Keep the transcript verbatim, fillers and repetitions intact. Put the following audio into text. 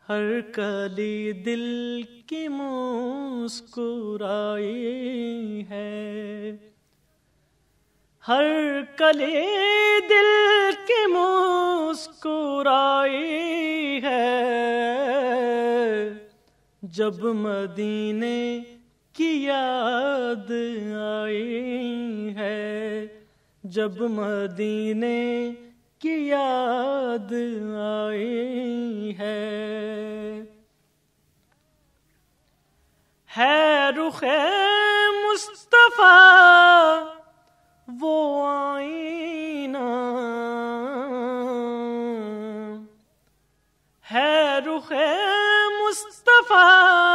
हर कली दिल की मुस्कुराई है, हर कली दिल की मुस्कुराई है। जब मदीने की याद आई है, जब मदीने की याद आई है। है रुखे मुस्तफा वो आईना, है रुखे मुस्तफा